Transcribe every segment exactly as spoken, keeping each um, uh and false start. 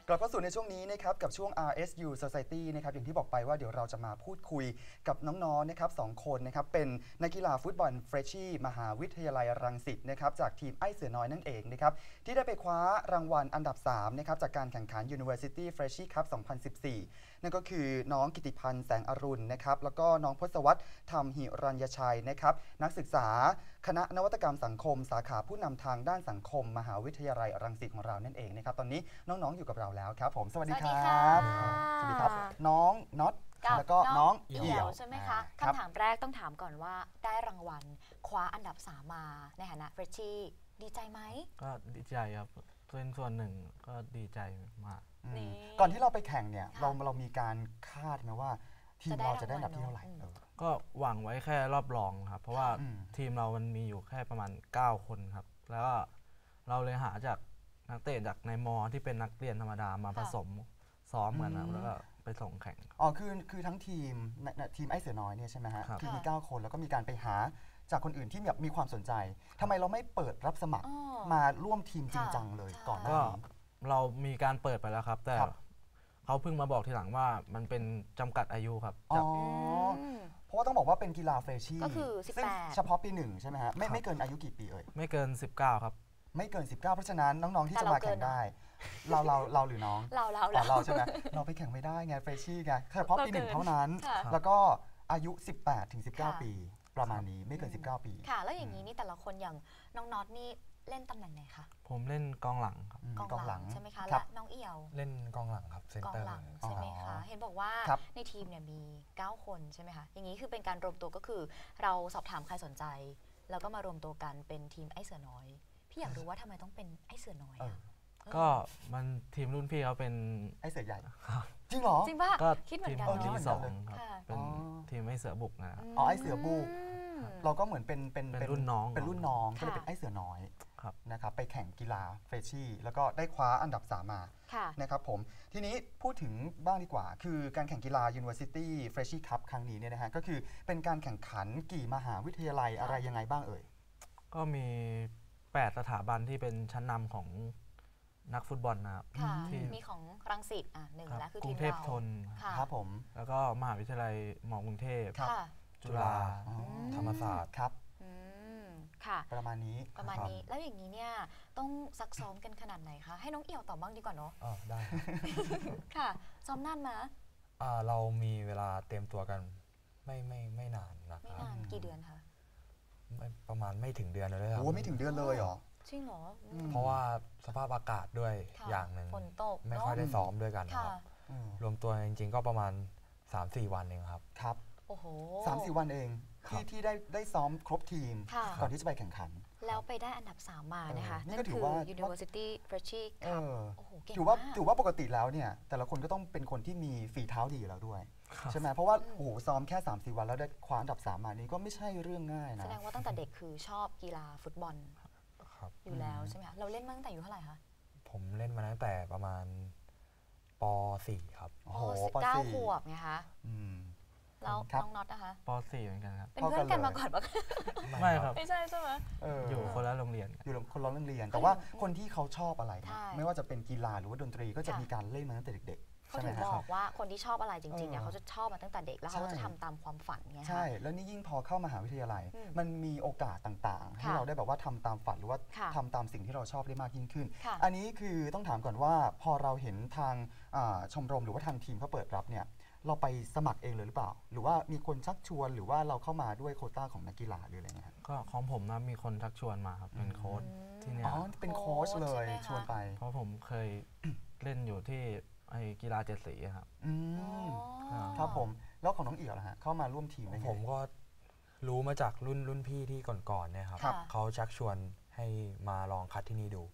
กลับเข้าสู่ในช่วงนี้นะครับกับช่วง อาร์ เอส ยู Society นะครับอย่างที่บอกไปว่าเดี๋ยวเราจะมาพูดคุยกับน้องๆนะครับสองคนนะครับเป็นนักกีฬาฟุตบอลเฟรชชี่มหาวิทยาลัยรังสิตนะครับจากทีมไอ้เสือน้อยนั่นเองนะครับที่ได้ไปคว้ารางวัลอันดับสามนะครับจากการแข่งขัน University Freshie Cup สองพันสิบสี่นั่นก็คือน้องกิติพันธ์แสงอรุณนะครับแล้วก็น้องพศวรรษธรรมหิรัญญชัยนะครับนักศึกษาคณะนวัตกรรมสังคมสาขาผู้นำทางด้านสังคมมหาวิทยาลัยรังสิตของเรานั่นเองนะครับตอนนี้น้องๆอยู่กับเราแล้วครับผมสวัสดีครับสวัสดีครับน้องน็อตแล้วก็น้องเอี่ยวใช่ไหมคะคำถามแรกต้องถามก่อนว่าได้รางวัลคว้าอันดับสามมาในฐานะเฟรชชี่ดีใจไหมก็ดีใจครับเป็นส่วนหนึ่งก็ดีใจมากก่อนที่เราไปแข่งเนี่ยเราเรามีการคาดไหมว่าทีมเราจะได้อันดับที่เท่าไหร่ก็หวังไว้แค่รอบรองครับเพราะว่าทีมเรามันมีอยู่แค่ประมาณเก้าคนครับแล้วก็เราเลยหาจากนักเตะจากในมอที่เป็นนักเรียนธรรมดามาผสมซ้อมกันนะแล้วก็ไปส่งแข่งอ๋อคือคือทั้งทีมทีมไอ้เสือน้อยเนี่ยใช่ไหมฮะทีมมีเก้าคนแล้วก็มีการไปหาจากคนอื่นที่แบบมีความสนใจทำไมเราไม่เปิดรับสมัครมาร่วมทีมจริงจังเลยก่อนหน้านี้เรามีการเปิดไปแล้วครับแต่เขาเพิ่งมาบอกทีหลังว่ามันเป็นจำกัดอายุครับอ๋อเพราะว่าต้องบอกว่าเป็นกีฬาเฟรชชี่ก็คือสิบแปดเฉพาะปีหนึ่งใช่ไหมฮะไม่ไม่เกินอายุกี่ปีเอ่ยไม่เกินสิบเก้าครับไม่เกินสิบเก้าเพราะฉะนั้นน้องๆที่จะมาแข่งได้เราเราเราหรือน้องเราเราเราใช่ไหมเราไปแข่งไม่ได้ไงเฟรชชี่ไงเฉพาะปีหนึ่งเท่านั้นแล้วก็อายุสิบแปดถึงสิบเก้าปีประมาณนี้ไม่เกินสิบเก้าปีค่ะแล้วอย่างนี้นี่แต่ละคนอย่างน้องน็อตนี่เล่นตำแหน่งไหนคะผมเล่นกองหลังครับกองหลังใช่ไหมคะและน้องเอี่ยวเล่นกองหลังครับเซนเตอร์กองหลังใช่ไหมคะเห็นบอกว่าในทีมเนี่ยมีเก้าคนใช่ไหมคะอย่างนี้คือเป็นการรวมตัวก็คือเราสอบถามใครสนใจแล้วก็มารวมตัวกันเป็นทีมไอ้เสือน้อยพี่อยากรู้ว่าทำไมต้องเป็นไอ้เสือน้อยอ่ะก็มันทีมรุ่นพี่เขาเป็นไอ้เสือใหญ่จริงเหรอจริงป่ะคิดเหมือนกันทีมที่สองครับเป็นทีมไอ้เสือบุกนะอ๋อไอ้เสือบุกเราก็เหมือนเป็นเป็นเป็นรุ่นน้องเป็นรุ่นน้องก็เลยเป็นไอ้เสือน้อยนะครับไปแข่งกีฬาเฟรชชี่แล้วก็ได้คว้าอันดับสามมานะครับผมทีนี้พูดถึงบ้างดีกว่าคือการแข่งกีฬา University Freshie Cup ครั้งนี้เนี่ยนะฮะก็คือเป็นการแข่งขันกี่มหาวิทยาลัยอะไรยังไงบ้างเอ่ยก็มีแปดสถาบันที่เป็นชั้นนำของนักฟุตบอลนะครับมีของรังสิตอ่ะหนึ่งแล้วคือกรุงเทพธนครับผมแล้วก็มหาวิทยาลัยมอกรุงเทพจุฬาธรรมศาสตร์ครับค่ะประมาณนี้ประมาณนี้แล้วอย่างนี้เนี่ยต้องซักซ้อมกันขนาดไหนคะให้น้องเอี่ยวตอบบ้างดีกว่าเนาะอ๋อได้ค่ะซ้อมนานไหมอ่าเรามีเวลาเตรียมตัวกันไม่ไม่ไม่นานนะไม่นานกี่เดือนคะประมาณไม่ถึงเดือนเลยครับโอ้ไม่ถึงเดือนเลยเหรอจริงเหรอเพราะว่าสภาพอากาศด้วยอย่างหนึ่งฝนตกไม่ค่อยได้ซ้อมด้วยกันครับรวมตัวจริงๆก็ประมาณ สามสี่ วันเองครับครับโอ้โหสามสี่ วันเองที่ที่ได้ได้ซ้อมครบทีมก่อนที่จะไปแข่งขันแล้วไปได้อันดับสามมานะคะนั่นคือ University Freshie Cup โอ้โหเก่งมากถือว่าถือว่าปกติแล้วเนี่ยแต่ละคนก็ต้องเป็นคนที่มีฝีเท้าดีอยู่แล้วด้วยใช่ไหมเพราะว่าโอ้โหซ้อมแค่ สามสี่ วันแล้วได้คว้าอันดับสามมานี่ก็ไม่ใช่เรื่องง่ายนะแสดงว่าตั้งแต่เด็กคือชอบกีฬาฟุตบอลอยู่แล้วใช่ไหมคะเราเล่นมาตั้งแต่อายุเท่าไหร่คะผมเล่นมาตั้งแต่ประมาณป สี่ ครับโอ้โหเก้าขวบไงคะแล้วน้องน็อตนะคะป สี่เหมือนกันครับเป็นเพื่อนกันมาก่อนปะไม่ครับไม่ใช่ใช่ไหมอยู่คนละโรงเรียนอยู่คนละโรงเรียนแต่ว่าคนที่เขาชอบอะไรไม่ว่าจะเป็นกีฬาหรือว่าดนตรีก็จะมีการเล่นมาตั้งแต่เด็กๆเขาถึงบอกว่าคนที่ชอบอะไรจริงๆเนี่ยเขาจะชอบมาตั้งแต่เด็กแล้วเขาจะทำตามความฝันไงใช่แล้วนี่ยิ่งพอเข้ามหาวิทยาลัยมันมีโอกาสต่างๆให้เราได้แบบว่าทำตามฝันหรือว่าทำตามสิ่งที่เราชอบได้มากยิ่งขึ้นอันนี้คือต้องถามก่อนว่าพอเราเห็นทางชมรมหรือว่าทางทีมเขาเปิดรับเนี่ยเราไปสมัครเองเลยหรือเปล่าหรือว่ามีคนชักชวนหรือว่าเราเข้ามาด้วยโควต้าของนักกีฬาหรืออะไรเงี้ยก็ของผมนะมีคนชักชวนมาครับเป็นโค้ชที่เนี่ยอ๋อเป็นโค้ชเลยชวนไปเพราะผมเคยเล่นอยู่ที่ไอ้กีฬาเจ็ดสีครับอืมครับผมแล้วของน้องเอี่ยวล่ะฮะเข้ามาร่วมทีมได้ไงผมก็รู้มาจากรุ่นรุ่นพี่ที่ก่อนๆเนี่ยครับเขาชักชวนให้มาลองคัดที่นี่ดู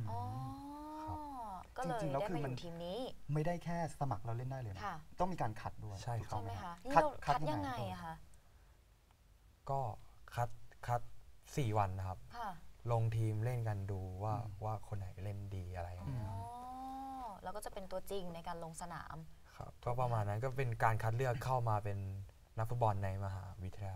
ก็เลยได้มาอยู่ทีมนี้ไม่ได้แค่สมัครเราเล่นได้เลยต้องมีการคัดด้วยใช่ใช่ไหมคะคัดคัดยังไงอะคะก็คัดคัดสี่วันนะครับลงทีมเล่นกันดูว่าว่าคนไหนเล่นดีอะไรอย่างเงี้ยแล้วก็จะเป็นตัวจริงในการลงสนามครับก็ประมาณนั้นก็เป็นการคัดเลือกเข้ามาเป็นนักฟุตบอลในมหาวิทยาลัยค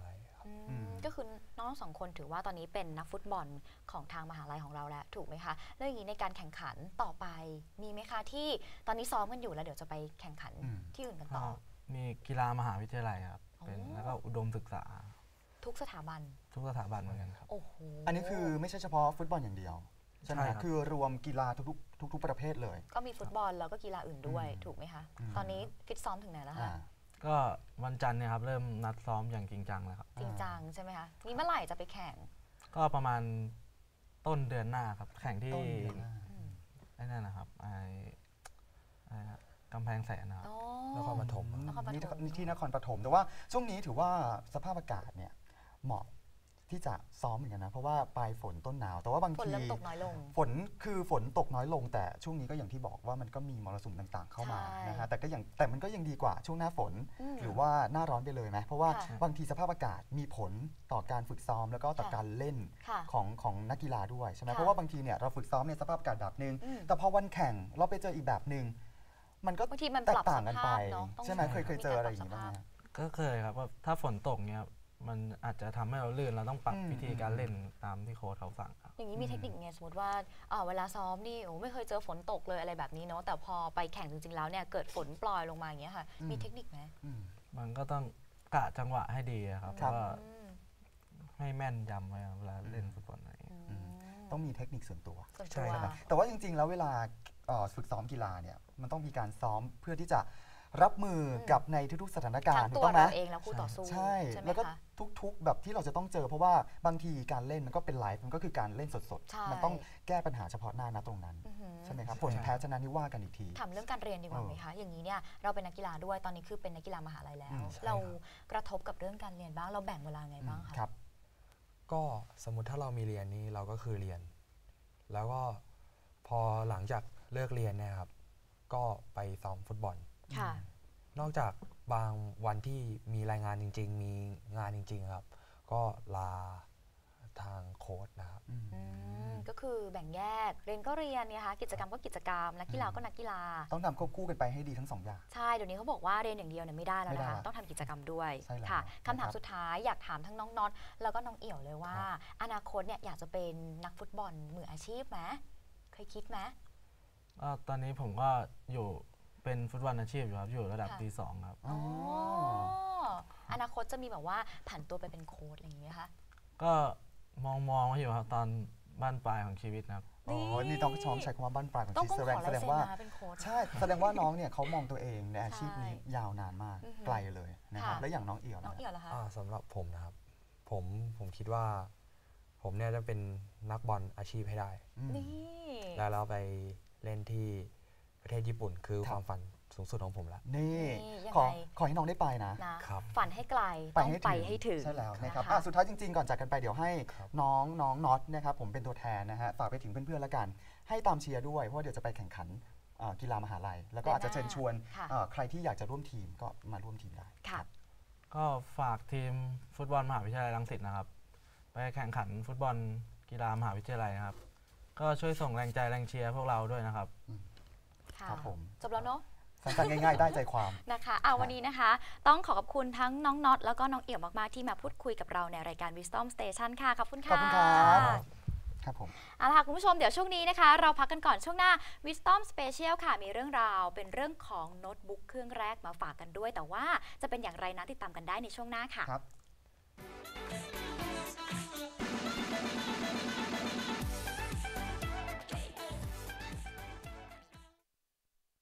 ก็คือน้องสองคนถือว่าตอนนี้เป็นนักฟุตบอลของทางมหาลัยของเราแล้วถูกไหมคะแล้วอย่างนี้ในการแข่งขันต่อไปมีไหมคะที่ตอนนี้ซ้อมกันอยู่แล้วเดี๋ยวจะไปแข่งขันที่อื่นกันต่อมีกีฬามหาวิทยาลัยครับเป็นแล้วก็อุดมศึกษาทุกสถาบันทุกสถาบันเหมือนกันครับโอ้โหอันนี้คือไม่ใช่เฉพาะฟุตบอลอย่างเดียวใช่ไหมคือรวมกีฬาทุกๆทุกๆประเภทเลยก็มีฟุตบอลแล้วก็กีฬาอื่นด้วยถูกไหมคะตอนนี้ฟิตซ้อมถึงไหนแล้วคะก็วันจันทร์เนี่ยครับเริ่มนัดซ้อมอย่างจริงจังแล้วครับจริงจังใช่ไหมคะนี่เมื่อไหร่จะไปแข่งก็ประมาณต้นเดือนหน้าครับแข่งที่ไอ้นั่นนะครับไอ้กำแพงแสนนะครับนครปฐมนี่ที่นครปฐมแต่ว่าช่วงนี้ถือว่าสภาพอากาศเนี่ยเหมาะที่จะซ้อมเหมือนกันนะเพราะว่าปลายฝนต้นหนาวแต่ว่าบางทีฝนเริ่มตกน้อยลงฝนคือฝนตกน้อยลงแต่ช่วงนี้ก็อย่างที่บอกว่ามันก็มีมรสุมต่างๆเข้ามานะฮะแต่ก็ยังแต่มันก็ยังดีกว่าช่วงหน้าฝนหรือว่าหน้าร้อนไปเลยไหมเพราะว่าบางทีสภาพอากาศมีผลต่อการฝึกซ้อมแล้วก็ต่อการเล่นของของนักกีฬาด้วยใช่ไหมเพราะว่าบางทีเนี่ยเราฝึกซ้อมในสภาพอากาศแบบนึงแต่พอวันแข่งเราไปเจออีกแบบนึงมันก็แตกต่างกันไปใช่ไหมเคยเคยเจออะไรอย่างนี้บ้างไหมก็เคยครับว่าถ้าฝนตกเนี่ยมันอาจจะทำให้เราลื่นเราต้องปรับวิธีการเล่นตามที่โค้ชเขาสั่งครับอย่างนี้มีเทคนิคไงสมมติว่าเวลาซ้อมนี่โอ้ไม่เคยเจอฝนตกเลยอะไรแบบนี้เนาะแต่พอไปแข่งจริงๆแล้วเนี่ยเกิดฝนปล่อยลงมาอย่างเงี้ยค่ะมีเทคนิคไหมมันก็ต้องกะจังหวะให้ดีครับว่าให้แม่นยำเวลาเล่นฟุตบอลอะไรต้องมีเทคนิคส่วนตัวใช่ไหมแต่ว่าจริงๆแล้วเวลาฝึกซ้อมกีฬาเนี่ยมันต้องมีการซ้อมเพื่อที่จะรับมือกับในทุกๆสถานการณ์ถูกต้องไหมเองแล้วคู่ต่อสู้ใช่แล้วก็ทุกๆแบบที่เราจะต้องเจอเพราะว่าบางทีการเล่นมันก็เป็นไลฟ์มันก็คือการเล่นสดๆมันต้องแก้ปัญหาเฉพาะหน้าณตรงนั้นใช่ไหมครับผลแพ้ชนะนี่ว่ากันอีกทีถามเรื่องการเรียนดีกว่าไหมคะอย่างนี้เนี่ยเราเป็นนักกีฬาด้วยตอนนี้คือเป็นนักกีฬามหาลัยแล้วเรากระทบกับเรื่องการเรียนบ้างเราแบ่งเวลาไงบ้างคะครับก็สมมติถ้าเรามีเรียนนี่เราก็คือเรียนแล้วก็พอหลังจากเลิกเรียนเนี่ยครับก็ไปซ้อมฟุตบอลนอกจากบางวันที่มีรายงานจริงๆมีงานจริงๆครับก็ลาทางโค้ชนะครับก็คือแบ่งแยกเรียนก็เรียนเนี่ยค่ะกิจกรรมก็กิจกรรมนักกีฬาก็นักกีฬาต้องทำควบคู่กันไปให้ดีทั้งสองอย่างใช่เดี๋ยวนี้เขาบอกว่าเรียนอย่างเดียวเนี่ยไม่ได้แล้วนะคะต้องทำกิจกรรมด้วยค่ะคำถามสุดท้ายอยากถามทั้งน้องน็อตแล้วก็น้องเอี่ยวเลยว่าอนาคตเนี่ยอยากจะเป็นนักฟุตบอลมืออาชีพไหมเคยคิดไหมตอนนี้ผมก็อยู่เป็นฟุตบอลอาชีพอยู่ครับอยู่ระดับปีสองครับอ๋ออนาคตจะมีแบบว่าผันตัวไปเป็นโค้ชอะไรอย่างเงี้ยคะก็มองมองอยู่ครับตอนบ้านปลายของชีวิตนะครับอ๋อนี่ต้องชมใช้คำว่าบ้านปลายของชีวิตแสดงแสดงว่าใช่แสดงว่าน้องเนี่ยเขามองตัวเองในอาชีพนี้ยาวนานมากไกลเลยนะครับแล้วอย่างน้องเอี่ยวน้องเอี่ยวล่ะคะสำหรับผมนะครับผมผมคิดว่าผมเนี่ยจะเป็นนักบอลอาชีพให้ได้แล้วเราไปเล่นที่ประเทศญี่ปุ่นคือความฝันสูงสุดของผมแล้วนี่ขอขอให้น้องได้ไปนะฝันให้ไกลต้องไปให้ถึงใช่แล้วนะครับสุดท้ายจริงๆก่อนจากกันไปเดี๋ยวให้น้องน้องน็อตนะครับผมเป็นตัวแทนนะฮะฝากไปถึงเพื่อนๆแล้วกันให้ตามเชียร์ด้วยเพราะเดี๋ยวจะไปแข่งขันกีฬามหาลัยแล้วก็อาจจะเชิญชวนใครที่อยากจะร่วมทีมก็มาร่วมทีมได้ก็ฝากทีมฟุตบอลมหาวิทยาลัยรังสิตนะครับไปแข่งขันฟุตบอลกีฬามหาวิทยาลัยครับก็ช่วยส่งแรงใจแรงเชียร์พวกเราด้วยนะครับครับผมจบแล้วเนาะสั้นๆง่ายๆได้ใจความนะคะเอาวันนี้นะคะต้องขอขอบคุณทั้งน้องน็อตแล้วก็น้องเอี่ยวมากๆที่มาพูดคุยกับเราในรายการ Wisdom Station ค่ะขอบคุณค่ะขอบคุณครับครับผมเอาล่ะคุณผู้ชมเดี๋ยวช่วงนี้นะคะเราพักกันก่อนช่วงหน้า Wisdom Special ค่ะมีเรื่องราวเป็นเรื่องของโน้ตบุ๊กเครื่องแรกมาฝากกันด้วยแต่ว่าจะเป็นอย่างไรนะติดตามกันได้ในช่วงหน้าค่ะครับ